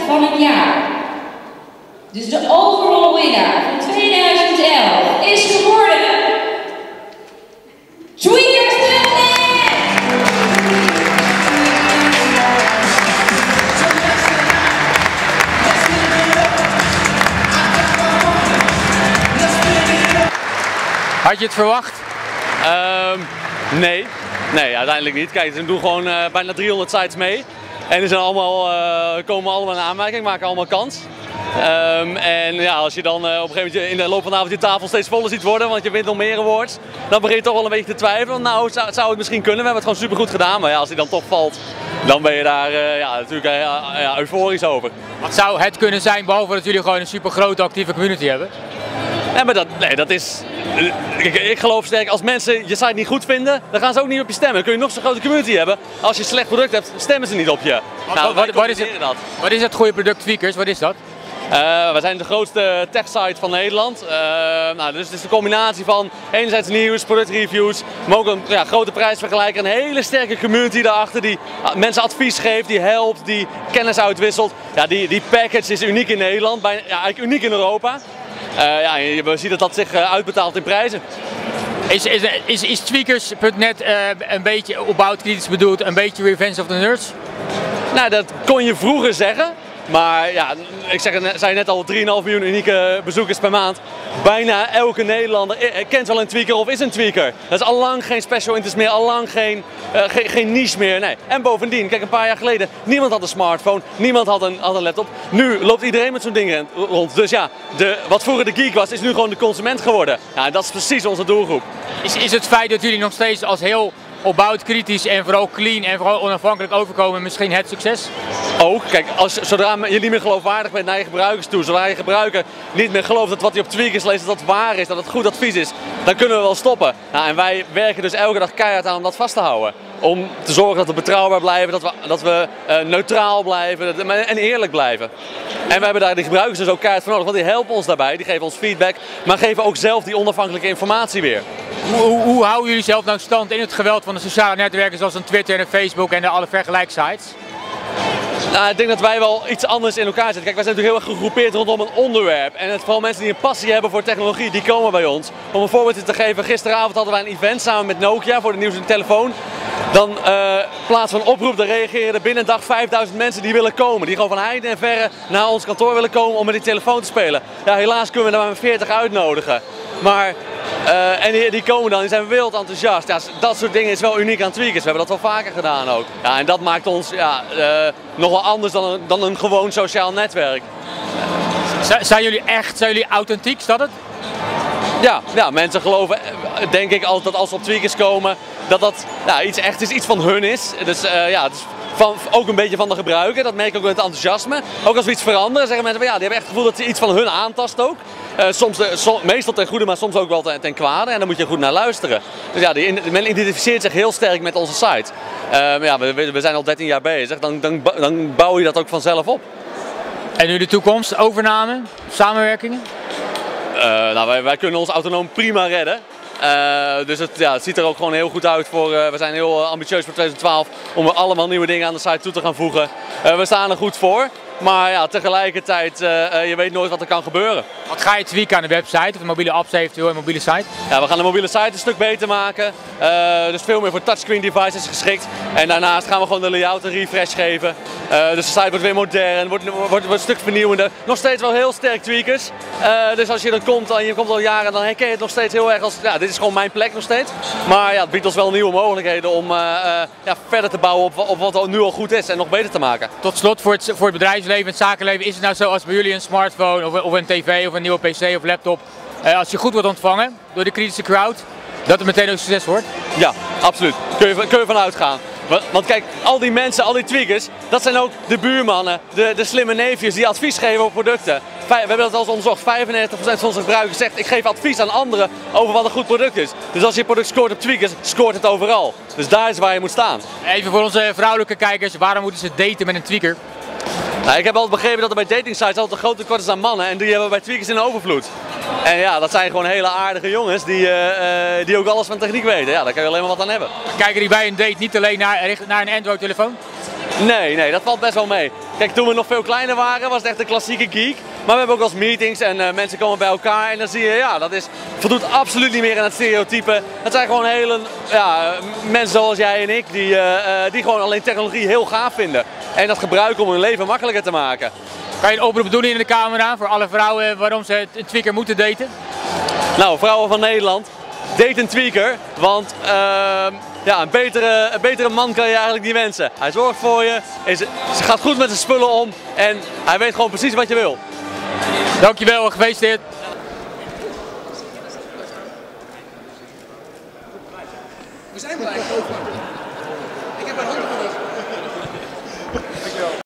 van het jaar. Dus de overall winnaar van 2011 is geworden Tweakers Tech. Had je het verwacht? Nee. Nee, uiteindelijk niet. Kijk, ze doen gewoon bijna 300 sites mee. En die zijn allemaal, komen allemaal in aanmerking, maken allemaal kans. En ja, als je dan op een gegeven moment in de loop van de avond je tafel steeds voller ziet worden, want je wint nog meer awards, dan begin je toch wel een beetje te twijfelen. Nou, zou het misschien kunnen, we hebben het gewoon super goed gedaan. Maar ja, als die dan toch valt, dan ben je daar ja, natuurlijk euforisch over. Wat zou het kunnen zijn, behalve dat jullie gewoon een super grote actieve community hebben? Ja, maar dat is... Ik geloof sterk, als mensen je site niet goed vinden, dan gaan ze ook niet op je stemmen. Dan kun je nog zo'n grote community hebben. Als je een slecht product hebt, stemmen ze niet op je. Wat is het goede product Tweakers? Wat is dat? We zijn de grootste tech-site van Nederland. Dus het is een combinatie van enerzijds nieuws, productreviews, maar ook een grote prijsvergelijker, een hele sterke community daarachter die mensen advies geeft, die helpt, die kennis uitwisselt. Ja, die package is uniek in Nederland, bijna, ja, eigenlijk uniek in Europa. We zien dat zich uitbetaalt in prijzen. Is Tweakers.net een beetje opbouwd kritisch bedoeld, een beetje Revenge of the Nerds? Nou, dat kon je vroeger zeggen. Maar ja, ik zei net al 3,5 miljoen unieke bezoekers per maand. Bijna elke Nederlander kent wel een tweaker of is een tweaker. Dat is allang geen special interest meer, allang geen niche meer. Nee. En bovendien, kijk, een paar jaar geleden, niemand had een smartphone, niemand had een laptop. Nu loopt iedereen met zo'n ding rond. Dus ja, wat vroeger de geek was, is nu gewoon de consument geworden. Ja, dat is precies onze doelgroep. Is het feit dat jullie nog steeds als heel opbouwd, kritisch en vooral clean en vooral onafhankelijk overkomen misschien het succes? Ook, kijk, zodra je niet meer geloofwaardig bent naar je gebruikers toe, zodra je gebruiker niet meer gelooft dat wat hij op Tweakers leest dat waar is, dat het goed advies is, dan kunnen we wel stoppen. Nou, en wij werken dus elke dag keihard aan om dat vast te houden. Om te zorgen dat we betrouwbaar blijven, dat we neutraal blijven en eerlijk blijven. En we hebben daar die gebruikers dus ook keihard voor nodig, want die helpen ons daarbij, die geven ons feedback, maar geven ook zelf die onafhankelijke informatie weer. Hoe houden jullie zelf nou stand in het geweld van de sociale netwerken zoals een Twitter en Facebook en alle vergelijksites? Nou, ik denk dat wij wel iets anders in elkaar zitten. Kijk, wij zijn natuurlijk heel erg gegroepeerd rondom een onderwerp. En vooral mensen die een passie hebben voor technologie, die komen bij ons. Om een voorbeeld te geven, gisteravond hadden wij een event samen met Nokia voor de nieuwste telefoon. Dan in plaats van een oproep, dan reageren er binnen een dag 5000 mensen die willen komen. Die gewoon van heinde en verre naar ons kantoor willen komen om met die telefoon te spelen. Ja, helaas kunnen we daar maar 40 uitnodigen. Maar, en die komen dan, die zijn wild enthousiast. Ja, dat soort dingen is wel uniek aan Tweakers. We hebben dat wel vaker gedaan ook. Ja, en dat maakt ons nog wel anders dan een gewoon sociaal netwerk. Zijn jullie authentiek, is dat het? Ja, mensen geloven denk ik altijd dat als ze op Tweakers komen, dat iets echt is, iets van hun is. Dus het is ook een beetje van de gebruiker, dat merk ik ook met het enthousiasme. Ook als we iets veranderen, zeggen mensen, die hebben echt het gevoel dat ze iets van hun aantast ook. Meestal ten goede, maar soms ook wel ten kwade. En daar moet je goed naar luisteren. Dus ja, men identificeert zich heel sterk met onze site. We zijn al 13 jaar bezig, dan bouw je dat ook vanzelf op. En nu de toekomst, overname, samenwerkingen? Wij kunnen ons autonoom prima redden. Dus het ziet er ook gewoon heel goed uit voor. We zijn heel ambitieus voor 2012 om allemaal nieuwe dingen aan de site toe te gaan voegen. We staan er goed voor. Maar ja, tegelijkertijd, je weet nooit wat er kan gebeuren. Wat ga je tweaken aan de website of de mobiele apps eventueel, een mobiele site? Ja, we gaan de mobiele site een stuk beter maken. Dus veel meer voor touchscreen devices geschikt. En daarnaast gaan we gewoon de layout een refresh geven. Dus de site wordt weer modern, wordt een stuk vernieuwender. Nog steeds wel heel sterk Tweakers. Dus als je er komt en je komt al jaren, dan herken je het nog steeds heel erg als, dit is gewoon mijn plek nog steeds. Maar ja, het biedt ons wel nieuwe mogelijkheden om verder te bouwen op wat nu al goed is en nog beter te maken. Tot slot, voor het bedrijfsleven, het zakenleven, is het nou zo als bij jullie een smartphone of een tv of een nieuwe pc of laptop, als je goed wordt ontvangen door de kritische crowd, dat het meteen ook succes wordt? Ja, absoluut. Kun je van uitgaan. Want kijk, al die mensen, al die tweakers, dat zijn ook de buurmannen, de slimme neefjes die advies geven op producten. We hebben dat al eens onderzocht, 95% van onze gebruikers zegt ik geef advies aan anderen over wat een goed product is. Dus als je product scoort op Tweakers, scoort het overal. Dus daar is waar je moet staan. Even voor onze vrouwelijke kijkers, waarom moeten ze daten met een tweaker? Nou, ik heb altijd begrepen dat er bij datingsites altijd een groot tekort is aan mannen en die hebben we bij Tweakers in overvloed. En ja, dat zijn gewoon hele aardige jongens die ook alles van techniek weten. Ja, daar kan je alleen maar wat aan hebben. Kijken die bij een date niet alleen naar een Android telefoon? Nee, dat valt best wel mee. Kijk, toen we nog veel kleiner waren, was het echt een klassieke geek. Maar we hebben ook wel eens meetings en mensen komen bij elkaar en dan zie je, ja, dat voldoet absoluut niet meer aan het stereotype. Het zijn gewoon hele mensen zoals jij en ik, die gewoon alleen technologie heel gaaf vinden. En dat gebruiken om hun leven makkelijker te maken. Kan je een oproep doen in de camera voor alle vrouwen waarom ze een tweaker moeten daten? Nou, vrouwen van Nederland, date een tweaker, want ja, een betere man kan je eigenlijk niet wensen. Hij zorgt voor je, ze gaat goed met zijn spullen om en hij weet gewoon precies wat je wil. Dankjewel, gefeliciteerd. We zijn er eigenlijk ook.